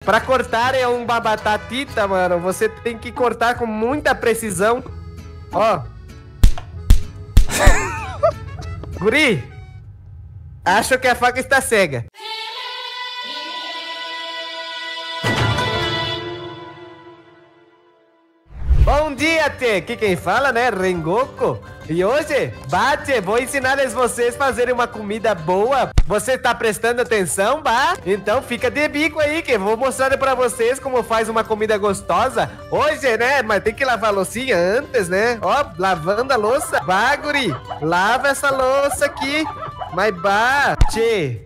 Pra cortar é uma batatita, mano, você tem que cortar com muita precisão. Ó. Guri, acho que a faca está cega. Bom dia, tchê. Aqui quem fala, né? Rengoku. E hoje, bate, vou ensinar vocês a fazerem uma comida boa. Você tá prestando atenção, bah? Então fica de bico aí, que eu vou mostrar pra vocês como faz uma comida gostosa. Hoje, né? Mas tem que lavar a loucinha antes, né? Ó, lavando a louça. Bah, guri, lava essa louça aqui. Mas bah, tchê.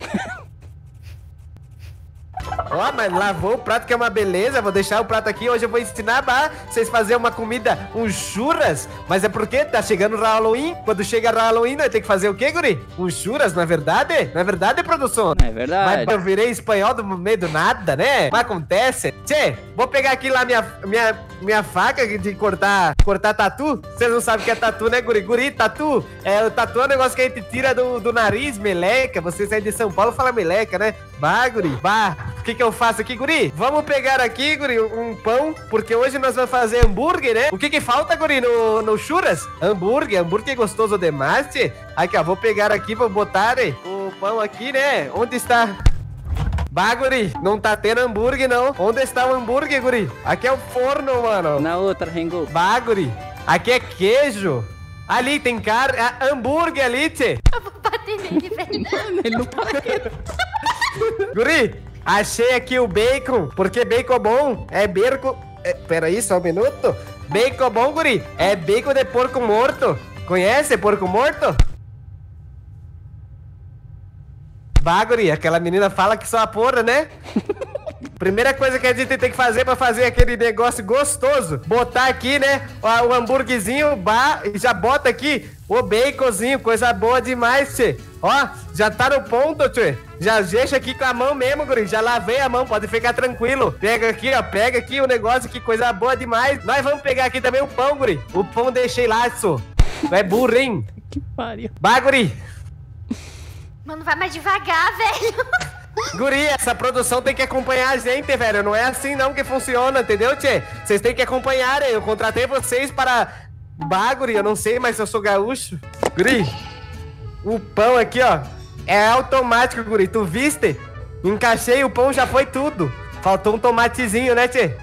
Ó, mas lavou o prato, que é uma beleza. Vou deixar o prato aqui. Hoje eu vou ensinar vocês fazerem uma comida, um churras. Mas é porque tá chegando o Halloween. Quando chega o Halloween, nós tem que fazer o quê, guri? Um churras, não é verdade? Não é verdade, produção? É verdade. Mas eu virei espanhol do meio do nada, né? Mas acontece. Tchê, vou pegar aqui lá minha faca de cortar tatu. Vocês não sabem o que é tatu, né, guri? Guri, tatu. O tatu é um negócio que a gente tira do nariz, meleca. Vocês aí de São Paulo falam meleca, né? Bah, guri, bah. O que eu faço aqui, guri? Vamos pegar aqui, guri, um pão, porque hoje nós vamos fazer hambúrguer, né? O que falta, guri, no churras? Hambúrguer gostoso demais, tchê. Aqui, ó, vou pegar aqui, vou botar o pão aqui, né? Onde está? Bah, guri, não tá tendo hambúrguer, não. Onde está o hambúrguer, guri? Aqui é o forno, mano. Na outra, Rengo. Bah, guri, aqui é queijo. Ali tem carne, hambúrguer ali, tchê. Eu vou bater nele, velho. Ele não para quieto. Guri, achei aqui o bacon, porque bacon bom é bacon... Peraí, só um minuto. Bacon bom, guri, é bacon de porco morto. Conhece porco morto? Bah, guri, aquela menina fala que só a porra, né? Primeira coisa que a gente tem que fazer pra fazer aquele negócio gostoso, botar aqui, né, o hambúrguerzinho, e já bota aqui o baconzinho, coisa boa demais, tchê. Ó, já tá no ponto, tchê. Já deixa aqui com a mão mesmo, guri. Já lavei a mão, pode ficar tranquilo. Pega aqui, ó, pega aqui o negócio, que coisa boa demais. Nós vamos pegar aqui também o pão, guri. O pão deixei lá, tchô. Tu é burro, hein? Que pariu. Bah, guri. Mano, vai mais devagar, velho. Guri, essa produção tem que acompanhar a gente, velho. Não é assim não que funciona, entendeu, tchê? Vocês têm que acompanhar, eu contratei vocês para... Bah, guri, eu não sei, mas eu sou gaúcho. Guri, o pão aqui, ó, é automático, guri. Tu viste? Encaixei o pão, já foi tudo. Faltou um tomatezinho, né, tchê?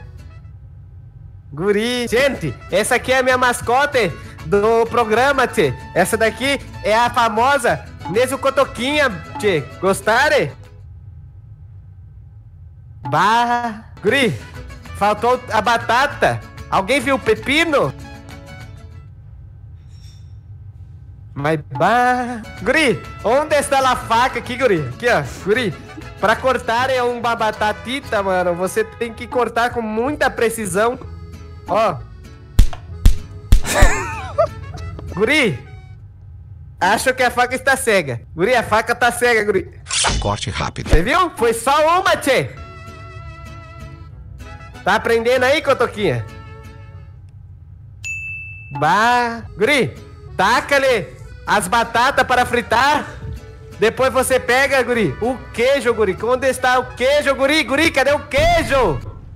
Guri, gente, essa aqui é a minha mascote do programa, tchê. Essa daqui é a famosa Neso Cotoquinha, tchê. Gostaram? Bah, guri, faltou a batata. Alguém viu o pepino? Mas bah, guri, onde está a faca aqui, guri? Aqui, ó, guri. Pra cortar é uma batatita, mano, você tem que cortar com muita precisão. Ó. Guri, acho que a faca está cega. Guri, a faca tá cega, guri. Corte rápido. Você viu? Foi só uma, tchê. Tá aprendendo aí, Cotoquinha? Bah, guri, taca-lhe as batatas para fritar. Depois você pega, guri, o queijo, guri. Onde está o queijo, guri? Guri, cadê o queijo?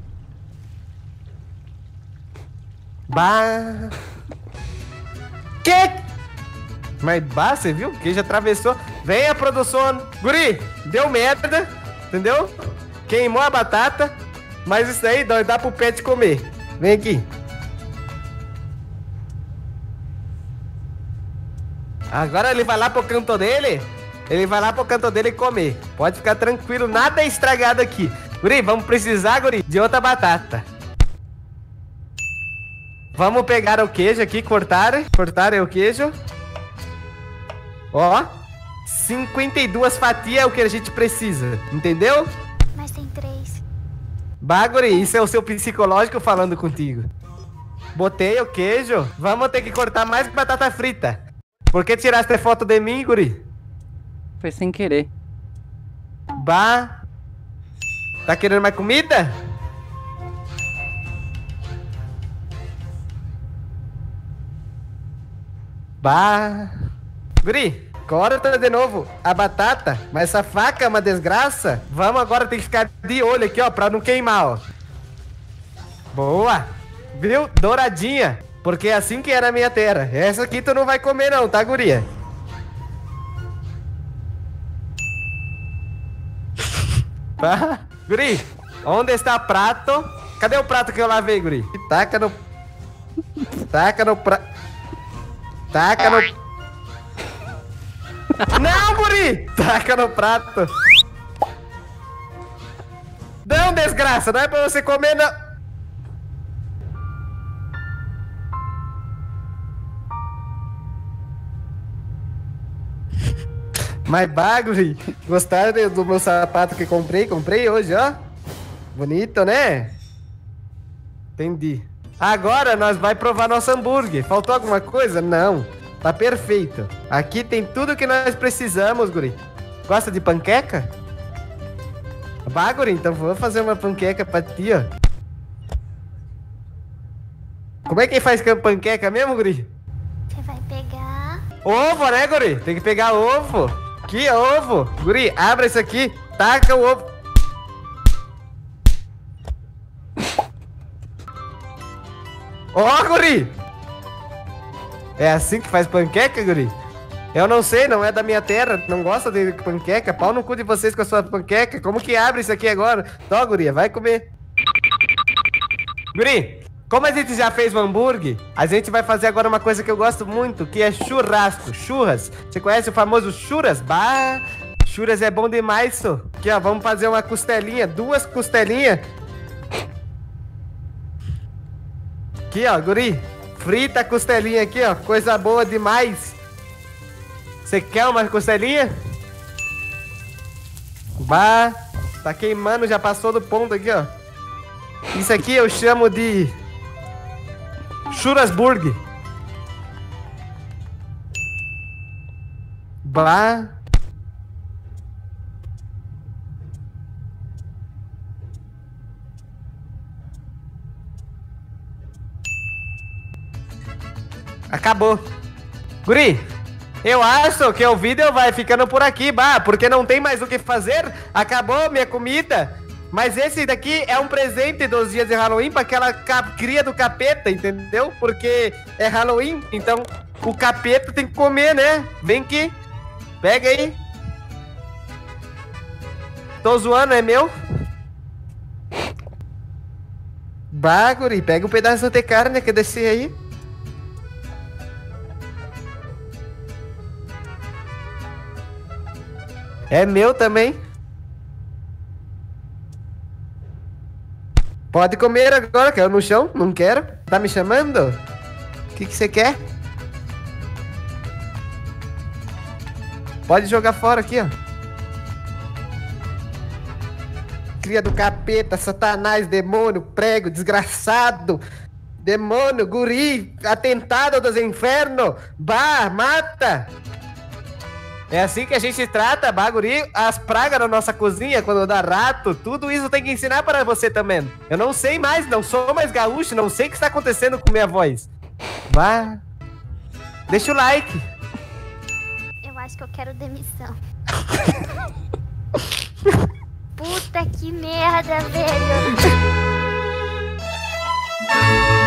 Bah. Que? Mas bah, você viu? O queijo atravessou. Vem a produção. Guri, deu merda, entendeu? Queimou a batata. Mas isso aí dá pro pet comer. Vem aqui. Agora ele vai lá pro canto dele. Ele vai lá pro canto dele comer. Pode ficar tranquilo, nada é estragado aqui. Guri, vamos precisar, guri, de outra batata. Vamos pegar o queijo aqui, cortar o queijo. Ó, 52 fatias é o que a gente precisa, entendeu? Mas tem 3. Bah, guri, isso é o seu psicológico falando contigo. Botei o queijo. Vamos ter que cortar mais batata frita. Por que tiraste foto de mim, guri? Foi sem querer. Bah. Tá querendo mais comida? Bah. Guri, Corta de novo a batata. Mas essa faca é uma desgraça. Vamos agora ter que ficar de olho aqui, ó, pra não queimar, ó. Boa. Viu? Douradinha. Porque é assim que é na minha terra. Essa aqui tu não vai comer não, tá, guria? Tá? Guri, onde está o prato? Cadê o prato que eu lavei, guri? Taca no... Taca no prato... Taca no... Não, guri! Taca no prato. Não, desgraça, não é pra você comer, não. Mas bagulho, gostaram do meu sapato que comprei? Comprei hoje, ó. Bonito, né? Entendi. Agora nós vai provar nosso hambúrguer. Faltou alguma coisa? Não. Tá perfeito. Aqui tem tudo que nós precisamos, guri. Gosta de panqueca? Bah, guri, então vou fazer uma panqueca pra ti, ó. Como é que faz panqueca mesmo, guri? Você vai pegar... Ovo, né, guri? Tem que pegar ovo. Aqui, ovo. Guri, abre isso aqui. Taca o ovo. Ó, guri. É assim que faz panqueca, guri? Eu não sei, não é da minha terra. Não gosta de panqueca. Pau no cu de vocês com a sua panqueca. Como que abre isso aqui agora? Tó, guria, vai comer. Guri, como a gente já fez o hambúrguer, a gente vai fazer agora uma coisa que eu gosto muito, que é churrasco, churras. Você conhece o famoso churras? Bah, churras é bom demais, só. Aqui, ó, vamos fazer uma costelinha, 2 costelinhas. Aqui, ó, guri, frita a costelinha aqui, ó, coisa boa demais. Você quer uma costelinha? Bah, tá queimando, já passou do ponto aqui, ó. Isso aqui eu chamo de... Churrasburg. Bah. Acabou. Guri, eu acho que o vídeo vai ficando por aqui, bah, porque não tem mais o que fazer. Acabou minha comida. Mas esse daqui é um presente dos dias de Halloween para aquela cria do capeta, entendeu? Porque é Halloween, então o capeta tem que comer, né? Vem aqui, pega aí. Tô zoando, é meu? Bah, guri, pega um pedaço de carne que descer aí. É meu também. Pode comer agora, caiu no chão, não quero. Tá me chamando? O que você quer? Pode jogar fora aqui, ó. Cria do capeta, satanás, demônio, prego, desgraçado. Demônio, guri, atentado dos infernos. Bah, mata. É assim que a gente trata, baguri, as pragas na nossa cozinha, quando dá rato, tudo isso tem que ensinar para você também. Eu não sei mais, não sou mais gaúcho, não sei o que está acontecendo com minha voz. Vá. Deixa o like. Eu acho que eu quero demissão. Puta que merda, velho.